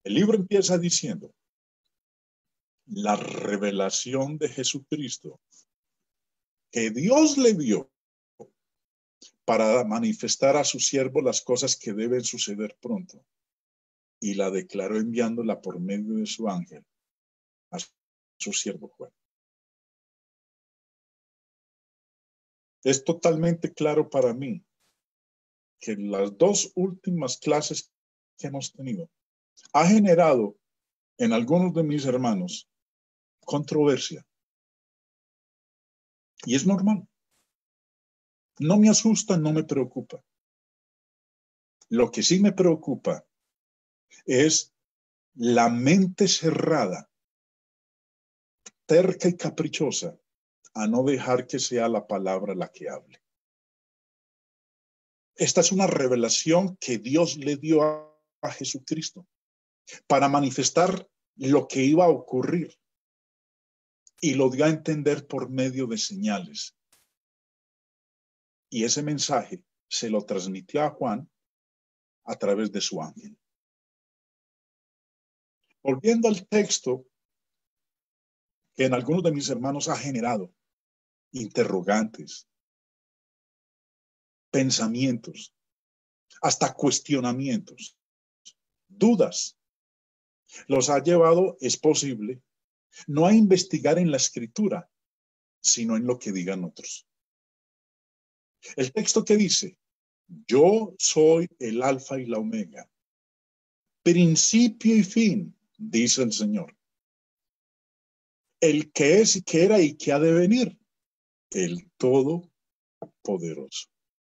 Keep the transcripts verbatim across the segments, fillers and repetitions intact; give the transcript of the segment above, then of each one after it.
El libro empieza diciendo, la revelación de Jesucristo que Dios le dio para manifestar a su siervo las cosas que deben suceder pronto. Y la declaró enviándola por medio de su ángel a su siervo Juan. Es totalmente claro para mí que las dos últimas clases que hemos tenido ha generado en algunos de mis hermanos controversia. Y es normal. No me asusta, no me preocupa. Lo que sí me preocupa es la mente cerrada, terca y caprichosa, a no dejar que sea la palabra la que hable. Esta es una revelación que Dios le dio a, a Jesucristo para manifestar lo que iba a ocurrir y lo dio a entender por medio de señales. Y ese mensaje se lo transmitió a Juan a través de su ángel. Volviendo al texto que en algunos de mis hermanos ha generado interrogantes, pensamientos, hasta cuestionamientos, dudas, los ha llevado, es posible, no a investigar en la escritura, sino en lo que digan otros. El texto que dice, yo soy el alfa y la omega, principio y fin, dice el Señor. El que es y que era y que ha de venir, el Todopoderoso.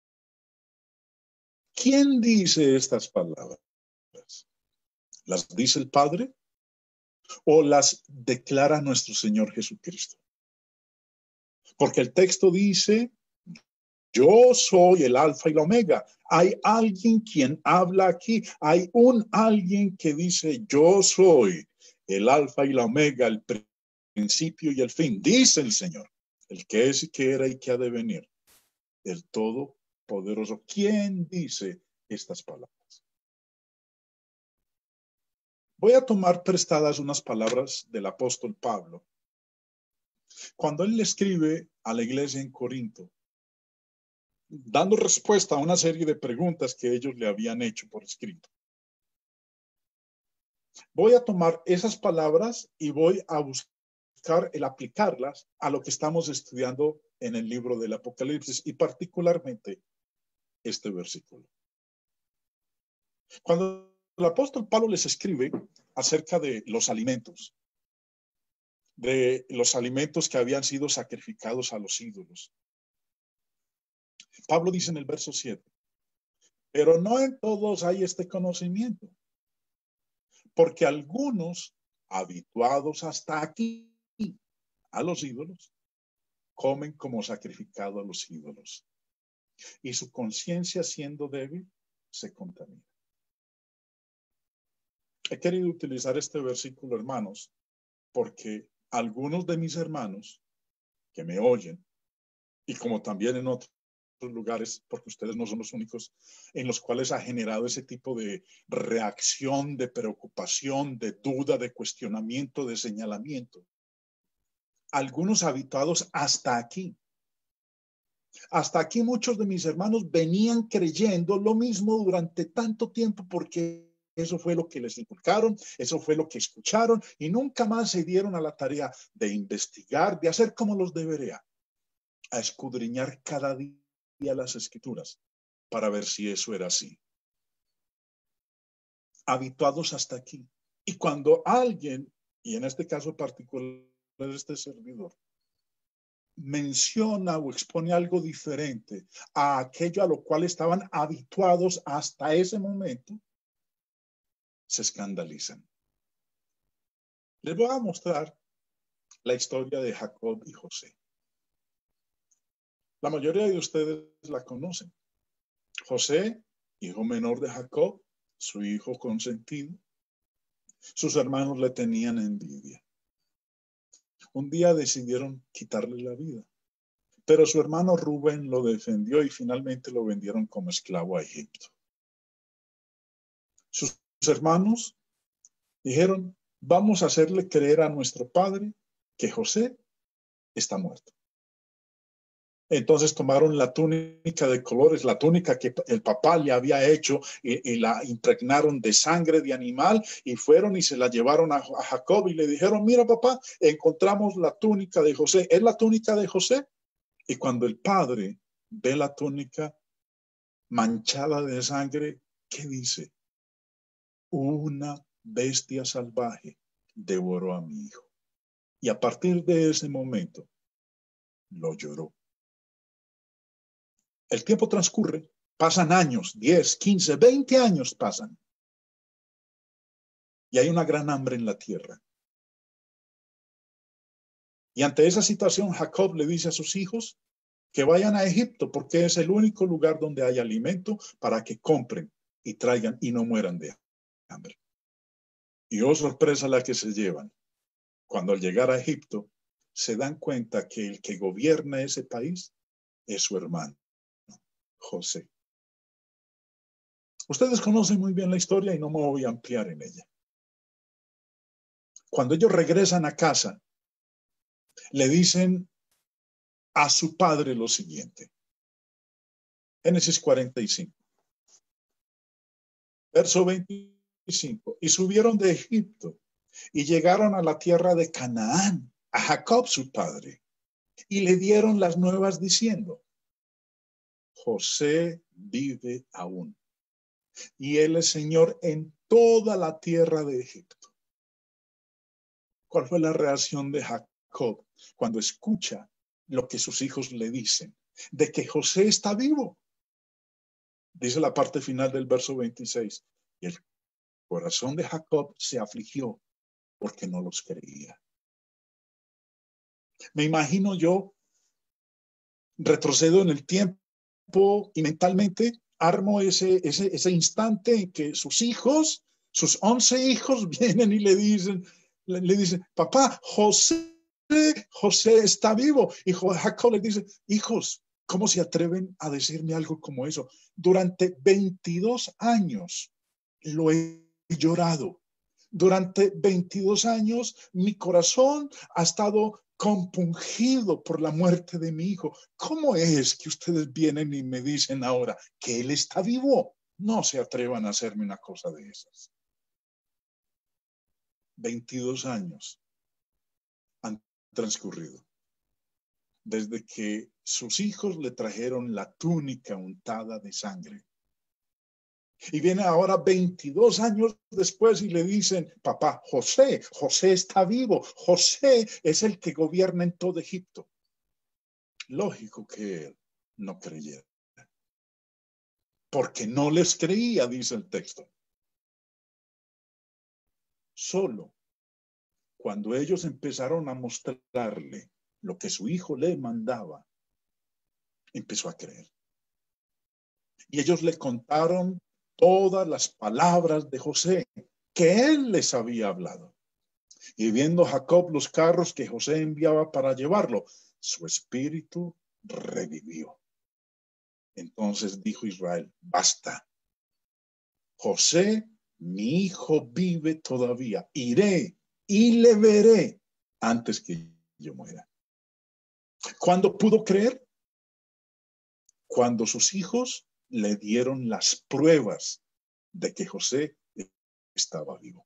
¿Quién dice estas palabras? ¿Las dice el Padre o las declara nuestro Señor Jesucristo? Porque el texto dice, yo soy el alfa y la omega. Hay alguien quien habla aquí. Hay un alguien que dice, yo soy el alfa y la omega, el principio y el fin. Dice el Señor, el que es y que era y que ha de venir, el Todopoderoso. ¿Quién dice estas palabras? Voy a tomar prestadas unas palabras del apóstol Pablo. Cuando él le escribe a la iglesia en Corinto, dando respuesta a una serie de preguntas que ellos le habían hecho por escrito. Voy a tomar esas palabras y voy a buscar el aplicarlas a lo que estamos estudiando en el libro del Apocalipsis y particularmente este versículo. Cuando el apóstol Pablo les escribe acerca de los alimentos, de los alimentos que habían sido sacrificados a los ídolos, Pablo dice en el verso siete, pero no en todos hay este conocimiento, porque algunos, habituados hasta aquí a los ídolos, comen como sacrificado a los ídolos, y su conciencia siendo débil, se contamina. He querido utilizar este versículo, hermanos, porque algunos de mis hermanos que me oyen, y como también en otros lugares, porque ustedes no son los únicos, en los cuales ha generado ese tipo de reacción, de preocupación, de duda, de cuestionamiento, de señalamiento. Algunos habituados hasta aquí. Hasta aquí muchos de mis hermanos venían creyendo lo mismo durante tanto tiempo porque eso fue lo que les inculcaron, eso fue lo que escucharon y nunca más se dieron a la tarea de investigar, de hacer como los debería, a escudriñar cada día las escrituras para ver si eso era así. Habituados hasta aquí. Y cuando alguien, y en este caso particular este servidor, menciona o expone algo diferente a aquello a lo cual estaban habituados hasta ese momento, se escandalizan. Les voy a mostrar la historia de Jacob y José. La mayoría de ustedes la conocen. José, hijo menor de Jacob, su hijo consentido. Sus hermanos le tenían envidia. Un día decidieron quitarle la vida, pero su hermano Rubén lo defendió y finalmente lo vendieron como esclavo a Egipto. Sus hermanos Dijeron, vamos a hacerle creer a nuestro padre que José está muerto. Entonces tomaron la túnica de colores, la túnica que el papá le había hecho, y, y la impregnaron de sangre de animal, y fueron y se la llevaron a, a Jacob y le dijeron, mira papá, encontramos la túnica de José. ¿Es la túnica de José? Y cuando el padre ve la túnica manchada de sangre, ¿qué dice? Una bestia salvaje devoró a mi hijo. Y a partir de ese momento, lo lloró. El tiempo transcurre, pasan años, diez, quince, veinte años pasan. Y hay una gran hambre en la tierra. Y ante esa situación, Jacob le dice a sus hijos que vayan a Egipto porque es el único lugar donde hay alimento para que compren y traigan y no mueran de hambre. Y oh sorpresa la que se llevan. Cuando al llegar a Egipto, se dan cuenta que el que gobierna ese país es su hermano, José. Ustedes conocen muy bien la historia y no me voy a ampliar en ella. Cuando ellos regresan a casa, le dicen a su padre lo siguiente. Génesis cuarenta y cinco. Verso veinticinco. Y subieron de Egipto y llegaron a la tierra de Canaán, a Jacob su padre, y le dieron las nuevas diciendo, José vive aún, y él es Señor en toda la tierra de Egipto. ¿Cuál fue la reacción de Jacob cuando escucha lo que sus hijos le dicen? De que José está vivo. Dice la parte final del verso veintiséis. Y el corazón de Jacob se afligió porque no los creía. Me imagino yo, retrocedo en el tiempo y mentalmente armo ese, ese, ese instante en que sus hijos, sus once hijos vienen y le dicen, le, le dicen, papá, José, José está vivo. Y Jacob le dice, hijos, ¿cómo se atreven a decirme algo como eso? Durante veintidós años lo he llorado. Durante veintidós años mi corazón ha estado compungido por la muerte de mi hijo. ¿Cómo es que ustedes vienen y me dicen ahora que él está vivo? No se atrevan a hacerme una cosa de esas. veintidós años han transcurrido desde que sus hijos le trajeron la túnica untada de sangre. Y viene ahora veintidós años después y le dicen, papá, José, José está vivo, José es el que gobierna en todo Egipto. Lógico que él no creyera. Porque no les creía, dice el texto. Solo cuando ellos empezaron a mostrarle lo que su hijo le mandaba, empezó a creer. Y ellos le contaron todas las palabras de José que él les había hablado. Y viendo Jacob los carros que José enviaba para llevarlo, su espíritu revivió. Entonces dijo Israel, basta. José, mi hijo, vive todavía. Iré y le veré antes que yo muera. ¿Cuándo pudo creer? Cuando sus hijos le dieron las pruebas de que José estaba vivo.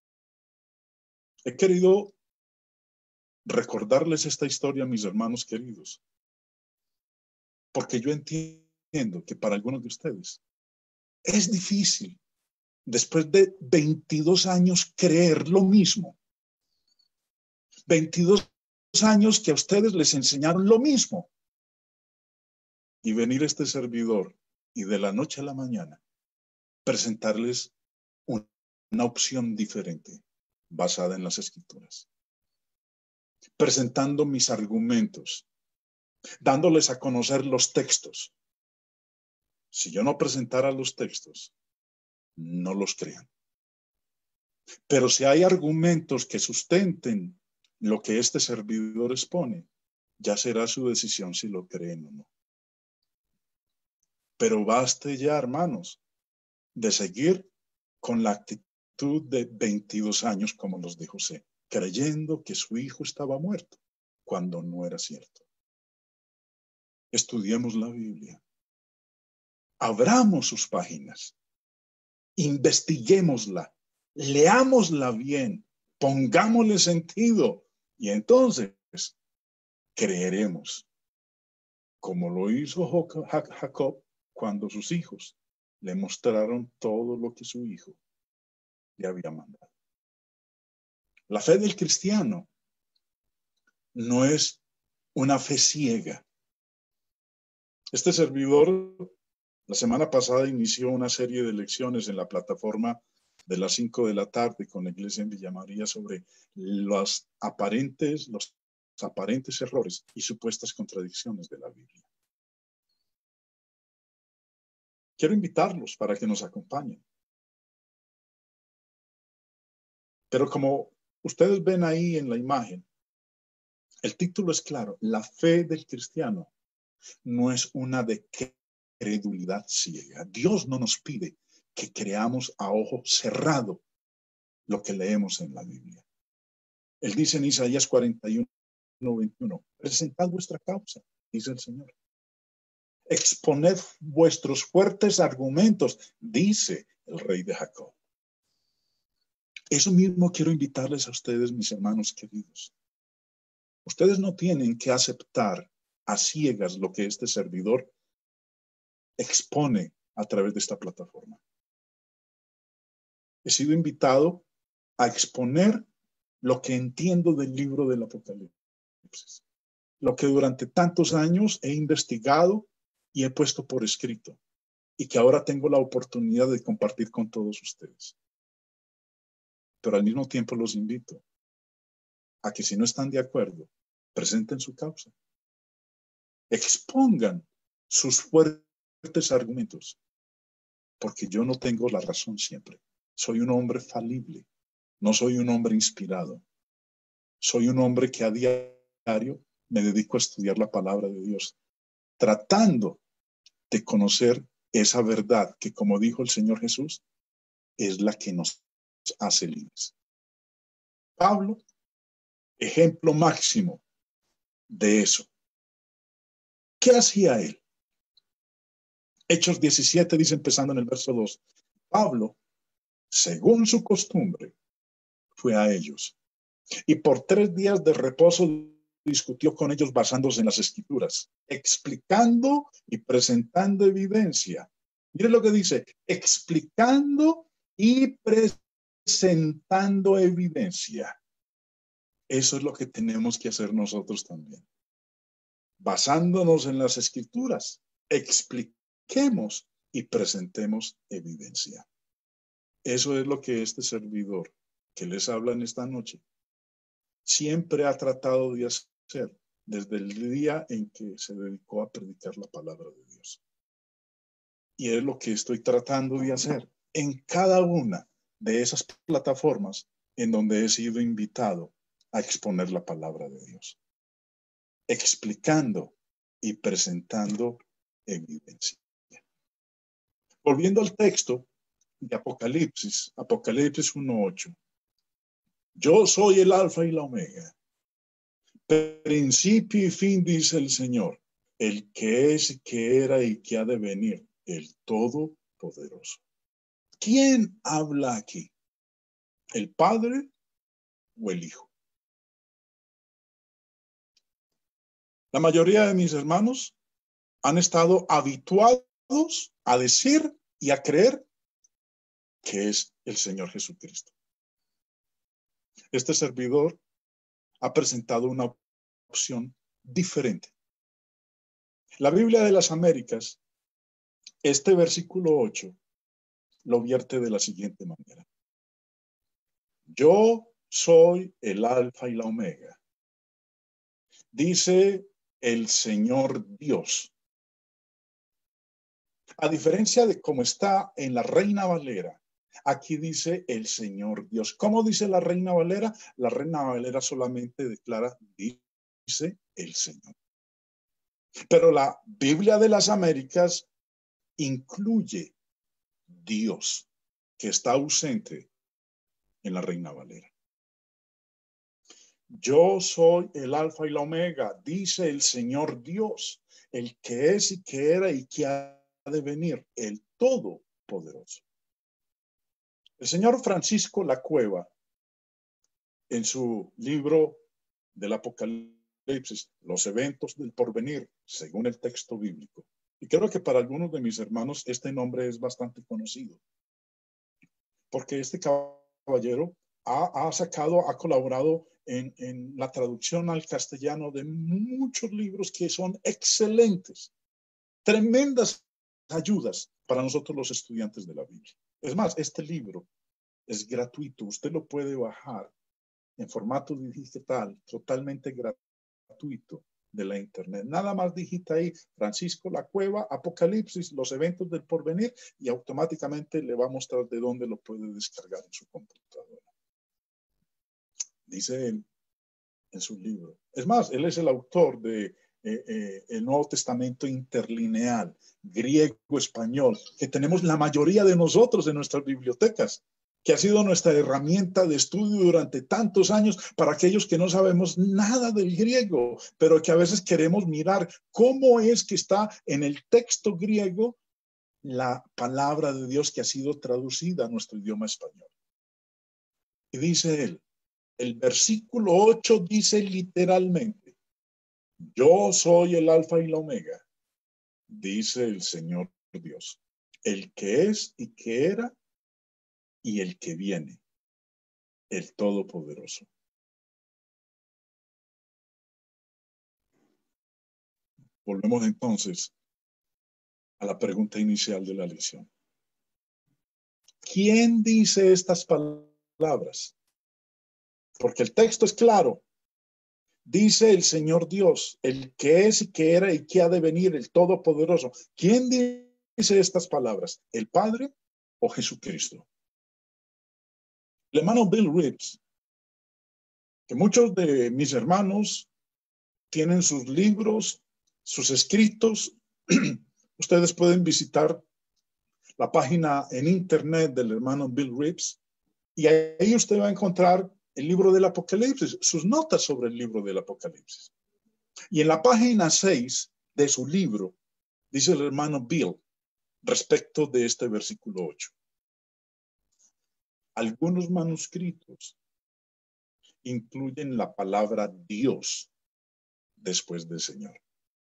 He querido recordarles esta historia, mis hermanos queridos, porque yo entiendo que para algunos de ustedes es difícil, después de veintidós años, creer lo mismo. veintidós años que a ustedes les enseñaron lo mismo. Y venir este servidor y de la noche a la mañana presentarles una, una opción diferente basada en las Escrituras. Presentando mis argumentos, dándoles a conocer los textos. Si yo no presentara los textos, no los crean. Pero si hay argumentos que sustenten lo que este servidor expone, ya será su decisión si lo creen o no. Pero baste ya, hermanos, de seguir con la actitud de veintidós años, como los de José, creyendo que su hijo estaba muerto, cuando no era cierto. Estudiemos la Biblia. Abramos sus páginas. Investiguémosla. Leámosla bien. Pongámosle sentido. Y entonces creeremos, como lo hizo Jacob cuando sus hijos le mostraron todo lo que su hijo le había mandado. La fe del cristiano no es una fe ciega. Este servidor la semana pasada inició una serie de lecciones en la plataforma de las cinco de la tarde con la iglesia en Villa María sobre los aparentes, los aparentes errores y supuestas contradicciones de la Biblia. Quiero invitarlos para que nos acompañen. Pero como ustedes ven ahí en la imagen, el título es claro: la fe del cristiano no es una de credulidad ciega. Dios no nos pide que creamos a ojo cerrado lo que leemos en la Biblia. Él dice en Isaías cuarenta y uno, veintiuno, presentad vuestra causa, dice el Señor. Exponed vuestros fuertes argumentos, dice el rey de Jacob. Eso mismo quiero invitarles a ustedes, mis hermanos queridos. Ustedes no tienen que aceptar a ciegas lo que este servidor expone a través de esta plataforma. He sido invitado a exponer lo que entiendo del libro del Apocalipsis, lo que durante tantos años he investigado y he puesto por escrito, y que ahora tengo la oportunidad de compartir con todos ustedes. Pero al mismo tiempo los invito a que, si no están de acuerdo, presenten su causa. Expongan sus fuertes argumentos, porque yo no tengo la razón siempre. Soy un hombre falible, no soy un hombre inspirado. Soy un hombre que a diario me dedico a estudiar la palabra de Dios, tratando de conocer esa verdad que, como dijo el Señor Jesús, es la que nos hace libres. Pablo, ejemplo máximo de eso. ¿Qué hacía él? Hechos diecisiete dice, empezando en el verso dos, Pablo, según su costumbre, fue a ellos, y por tres días de reposo discutió con ellos basándose en las Escrituras, explicando y presentando evidencia. Mire lo que dice, explicando y presentando evidencia. Eso es lo que tenemos que hacer nosotros también. Basándonos en las Escrituras, expliquemos y presentemos evidencia. Eso es lo que este servidor que les habla en esta noche siempre ha tratado de hacer desde el día en que se dedicó a predicar la palabra de Dios. Y es lo que estoy tratando de hacer en cada una de esas plataformas en donde he sido invitado a exponer la palabra de Dios, explicando y presentando evidencia. Volviendo al texto de Apocalipsis, Apocalipsis uno ocho. Yo soy el alfa y la omega, principio y fin, dice el Señor, el que es, que era y que ha de venir, el Todopoderoso. ¿Quién habla aquí? ¿El Padre o el Hijo? La mayoría de mis hermanos han estado habituados a decir y a creer que es el Señor Jesucristo. Este servidor ha presentado una opción diferente. La Biblia de las Américas, este versículo ocho, lo vierte de la siguiente manera. Yo soy el alfa y la omega, dice el Señor Dios. A diferencia de cómo está en la Reina Valera, aquí dice el Señor Dios. ¿Cómo dice la Reina Valera? La Reina Valera solamente declara, dice el Señor. Pero la Biblia de las Américas incluye Dios, que está ausente en la Reina Valera. Yo soy el Alfa y la Omega, dice el Señor Dios, el que es y que era y que ha de venir, el Todopoderoso. El señor Francisco Lacueva, en su libro del Apocalipsis, Los eventos del porvenir, según el texto bíblico, y creo que para algunos de mis hermanos este nombre es bastante conocido, porque este caballero ha, ha sacado, ha colaborado en, en la traducción al castellano de muchos libros que son excelentes, tremendas ayudas para nosotros los estudiantes de la Biblia. Es más, este libro es gratuito, usted lo puede bajar en formato digital, totalmente gratuito de la internet. Nada más digita ahí Francisco Lacueva, Apocalipsis, los eventos del porvenir, y automáticamente le va a mostrar de dónde lo puede descargar en su computadora. Dice él en su libro. Es más, él es el autor de eh, eh, el Nuevo Testamento interlineal, griego-español, que tenemos la mayoría de nosotros en nuestras bibliotecas, que ha sido nuestra herramienta de estudio durante tantos años para aquellos que no sabemos nada del griego, pero que a veces queremos mirar cómo es que está en el texto griego la palabra de Dios que ha sido traducida a nuestro idioma español. Y dice él, el versículo ocho dice literalmente, yo soy el Alfa y la Omega, dice el Señor Dios, el que es y que era y el que viene, el Todopoderoso. Volvemos entonces a la pregunta inicial de la lección. ¿Quién dice estas palabras? Porque el texto es claro. Dice el Señor Dios, el que es y que era y que ha de venir, el Todopoderoso. ¿Quién dice estas palabras? ¿El Padre o Jesucristo? El hermano Bill Reeves, que muchos de mis hermanos tienen sus libros, sus escritos. Ustedes pueden visitar la página en internet del hermano Bill Reeves y ahí usted va a encontrar el libro del Apocalipsis, sus notas sobre el libro del Apocalipsis. Y en la página seis de su libro, dice el hermano Bill, respecto de este versículo ocho. Algunos manuscritos incluyen la palabra Dios después del Señor.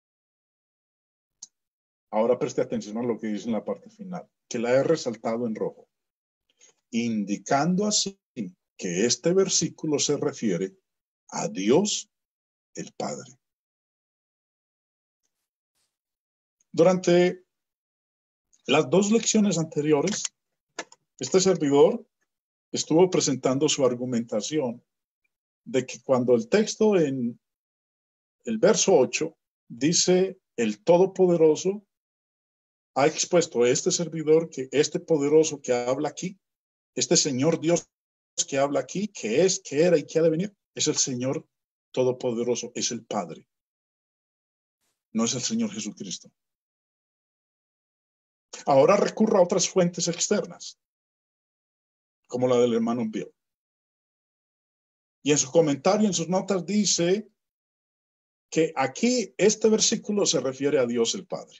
Ahora preste atención a lo que dice en la parte final, que la he resaltado en rojo, indicando así que este versículo se refiere a Dios el Padre. Durante las dos lecciones anteriores, este servidor estuvo presentando su argumentación de que cuando el texto en el verso ocho dice el Todopoderoso, ha expuesto a este servidor que este poderoso que habla aquí, este Señor Dios que habla aquí, que es, que era y que ha de venir, es el Señor Todopoderoso, es el Padre. No es el Señor Jesucristo. Ahora recurra a otras fuentes externas, como la del hermano Bill. Y en su comentario, en sus notas, dice que aquí este versículo se refiere a Dios el Padre.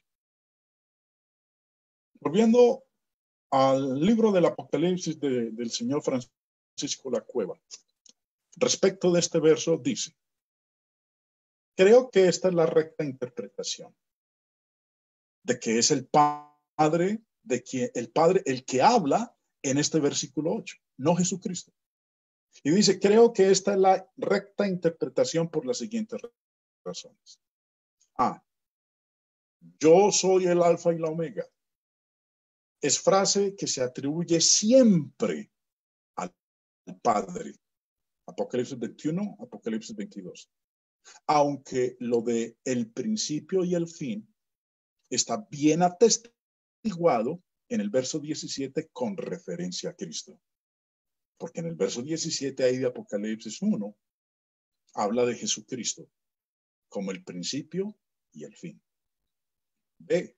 Volviendo al libro del Apocalipsis de, del señor Francisco Lacueva, respecto de este verso dice, creo que esta es la recta interpretación de que es el Padre, de que el Padre el que habla en este versículo ocho, no Jesucristo. Y dice, creo que esta es la recta interpretación por las siguientes razones. A, yo soy el Alfa y la Omega. Es frase que se atribuye siempre al Padre. Apocalipsis veintiuno, Apocalipsis veintidós. Aunque lo de el principio y el fin está bien atestiguado en el verso diecisiete con referencia a Cristo. Porque en el verso diecisiete ahí de Apocalipsis uno habla de Jesucristo como el principio y el fin. B,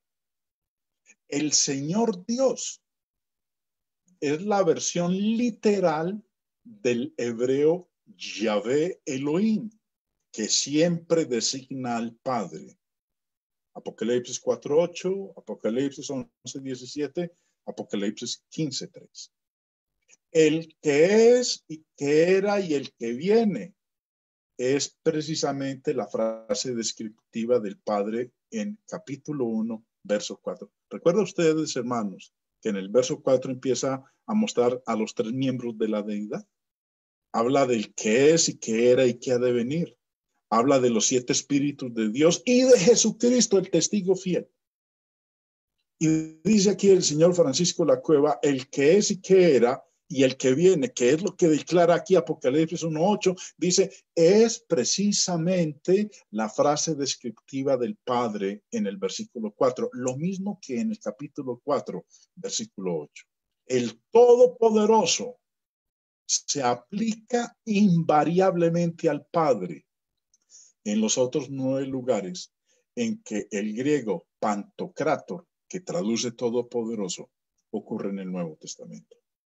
el Señor Dios es la versión literal del hebreo Yahvé Elohim, que siempre designa al Padre. Apocalipsis cuatro ocho, Apocalipsis once diecisiete, Apocalipsis quince tres. El que es y que era y el que viene es precisamente la frase descriptiva del Padre en capítulo uno, verso cuatro. ¿Recuerdan ustedes, hermanos, que en el verso cuatro empieza a mostrar a los tres miembros de la deidad? Habla del que es y que era y que ha de venir. Habla de los siete espíritus de Dios y de Jesucristo, el testigo fiel. Y dice aquí el señor Francisco Lacueva, el que es y que era y el que viene, que es lo que declara aquí Apocalipsis uno ocho, dice, es precisamente la frase descriptiva del Padre en el versículo cuatro, lo mismo que en el capítulo cuatro, versículo ocho. El Todopoderoso se aplica invariablemente al Padre en los otros nueve lugares en que el griego pantocrátor, que traduce todopoderoso, ocurre en el Nuevo Testamento.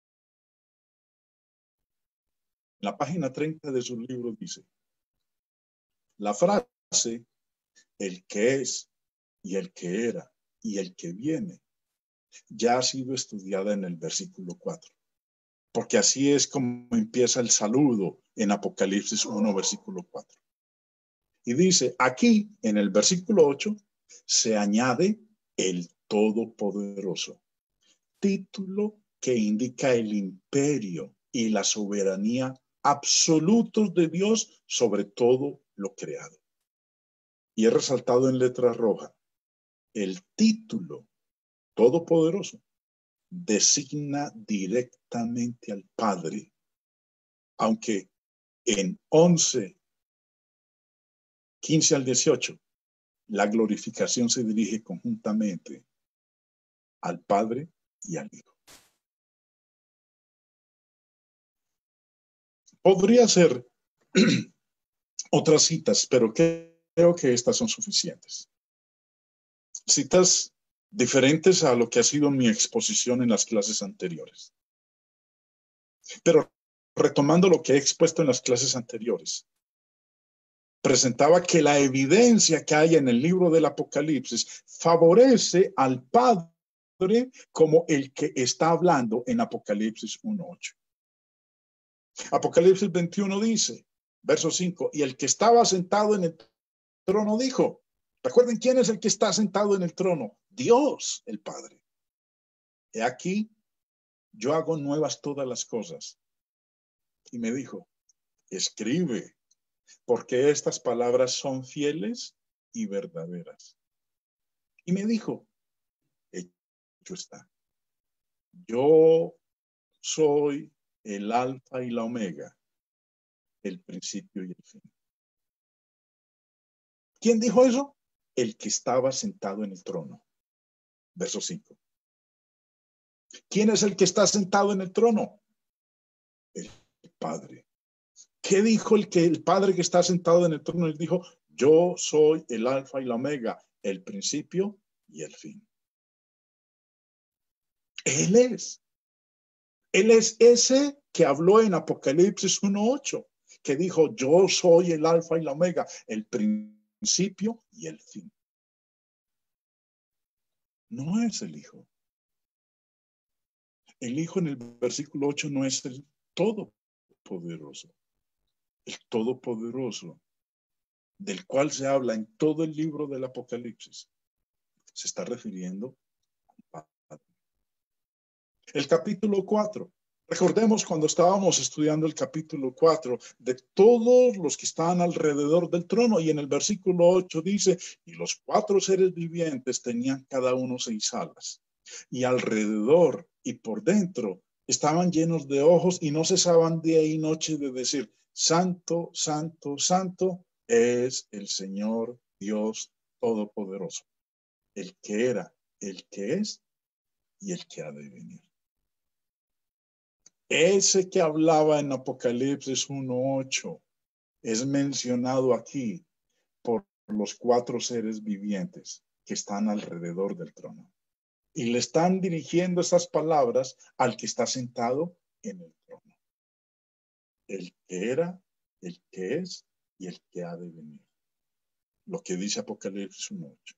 En la página treinta de su libro dice, la frase, el que es y el que era y el que viene, ya ha sido estudiada en el versículo cuatro, porque así es como empieza el saludo en Apocalipsis uno, versículo cuatro. Y dice, aquí en el versículo ocho se añade el Todopoderoso, título que indica el imperio y la soberanía absolutos de Dios sobre todo lo creado. Y he resaltado en letra roja, el título Todopoderoso designa directamente al Padre, aunque en once, quince al dieciocho, la glorificación se dirige conjuntamente al Padre y al Hijo. Podría ser otras citas, pero creo que estas son suficientes. Citas diferentes a lo que ha sido mi exposición en las clases anteriores. Pero retomando lo que he expuesto en las clases anteriores, presentaba que la evidencia que hay en el libro del Apocalipsis favorece al Padre como el que está hablando en Apocalipsis uno ocho. Apocalipsis veintiuno dice, verso cinco, y el que estaba sentado en el trono dijo, recuerden quién es el que está sentado en el trono, Dios el Padre. He aquí, yo hago nuevas todas las cosas. Y me dijo, escribe, porque estas palabras son fieles y verdaderas. Y me dijo, hecho está. Yo soy el alfa y la omega, el principio y el fin. ¿Quién dijo eso? El que estaba sentado en el trono. Verso cinco. ¿Quién es el que está sentado en el trono? El Padre. ¿Qué dijo el que el Padre que está sentado en el trono? Él dijo, yo soy el alfa y la omega, el principio y el fin. Él es. Él es ese que habló en Apocalipsis uno ocho, que dijo, yo soy el alfa y la omega, el principio y el fin. No es el Hijo. El Hijo en el versículo ocho no es el Todopoderoso. El Todopoderoso, del cual se habla en todo el libro del Apocalipsis, se está refiriendo al Padre. El capítulo cuatro. Recordemos cuando estábamos estudiando el capítulo cuatro, de todos los que estaban alrededor del trono, y en el versículo ocho dice, y los cuatro seres vivientes tenían cada uno seis alas, y alrededor y por dentro estaban llenos de ojos y no cesaban día y noche de decir, santo, santo, santo es el Señor Dios Todopoderoso, el que era, el que es y el que ha de venir. Ese que hablaba en Apocalipsis uno ocho es mencionado aquí por los cuatro seres vivientes que están alrededor del trono. Y le están dirigiendo esas palabras al que está sentado en el trono. el que era, el que es y el que ha de venir. Lo que dice Apocalipsis uno ocho.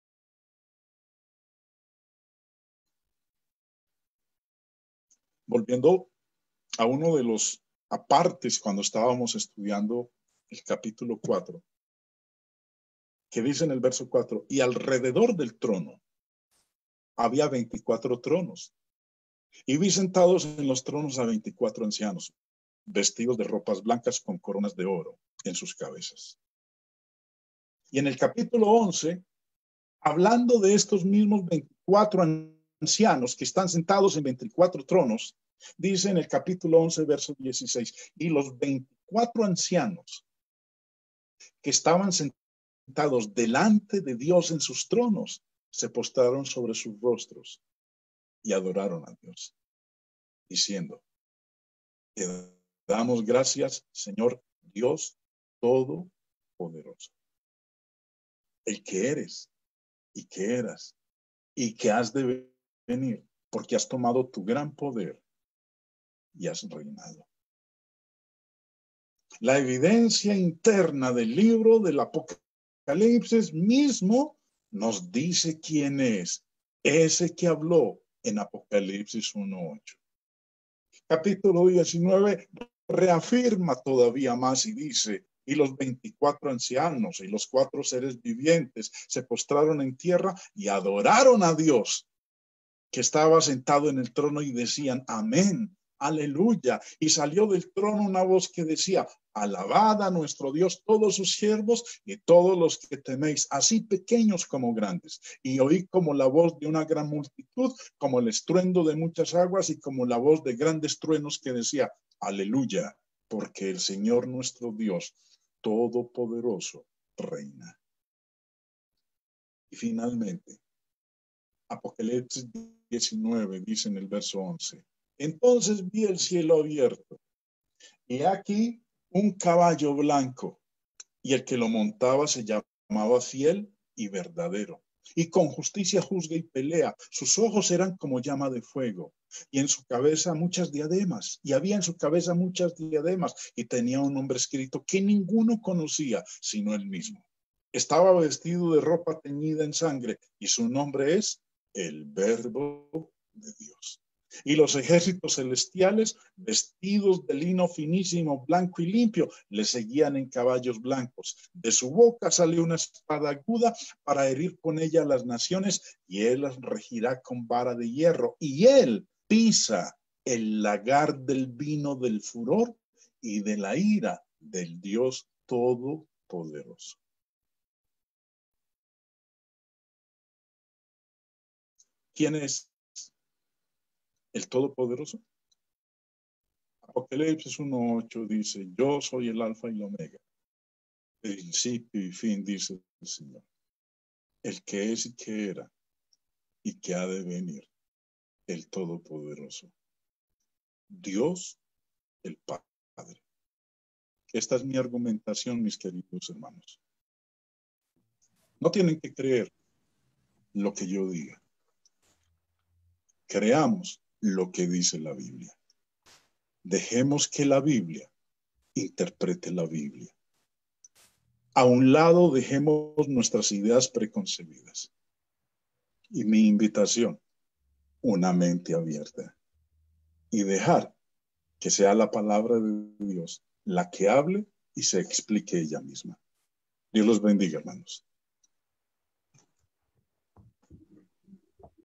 Volviendo a uno de los apartes cuando estábamos estudiando el capítulo cuatro, que dice en el verso cuatro, y alrededor del trono había veinticuatro tronos, y vi sentados en los tronos a veinticuatro ancianos, vestidos de ropas blancas con coronas de oro en sus cabezas. Y en el capítulo once, hablando de estos mismos veinticuatro ancianos que están sentados en veinticuatro tronos, dice en el capítulo once, verso dieciséis, y los veinticuatro ancianos que estaban sentados delante de Dios en sus tronos, se postraron sobre sus rostros y adoraron a Dios, diciendo, te damos gracias, Señor Dios Todopoderoso, el que eres y que eras y que has de venir, porque has tomado tu gran poder y has reinado. La evidencia interna del libro del Apocalipsis mismo nos dice quién es ese que habló en Apocalipsis uno ocho. Capítulo diecinueve reafirma todavía más y dice, y los veinticuatro ancianos y los cuatro seres vivientes se postraron en tierra y adoraron a Dios, que estaba sentado en el trono, y decían, amén, aleluya. Y salió del trono una voz que decía, alabad a nuestro Dios todos sus siervos y todos los que teméis, así pequeños como grandes. Y oí como la voz de una gran multitud, como el estruendo de muchas aguas y como la voz de grandes truenos que decía, aleluya, porque el Señor nuestro Dios Todopoderoso reina. Y finalmente, Apocalipsis diecinueve dice en el verso once, entonces vi el cielo abierto y aquí un caballo blanco, y el que lo montaba se llamaba Fiel y Verdadero, y con justicia juzga y pelea. Sus ojos eran como llama de fuego, y en su cabeza muchas diademas, y había en su cabeza muchas diademas, y tenía un nombre escrito que ninguno conocía sino él mismo. Estaba vestido de ropa teñida en sangre, y su nombre es el Verbo de Dios. Y los ejércitos celestiales, vestidos de lino finísimo, blanco y limpio, le seguían en caballos blancos. De su boca sale una espada aguda para herir con ella a las naciones, y él las regirá con vara de hierro. Y él pisa el lagar del vino del furor y de la ira del Dios Todopoderoso. ¿Quién es el Todopoderoso? Apocalipsis uno ocho dice, yo soy el alfa y el omega, principio y fin, dice el Señor, el que es y que era y que ha de venir, el Todopoderoso, Dios el Padre. Esta es mi argumentación, mis queridos hermanos. No tienen que creer lo que yo diga. Creamos lo que dice la Biblia. Dejemos que la Biblia interprete la Biblia. A un lado dejemos nuestras ideas preconcebidas. Y mi invitación, una mente abierta. Y dejar que sea la palabra de Dios la que hable y se explique ella misma. Dios los bendiga, hermanos.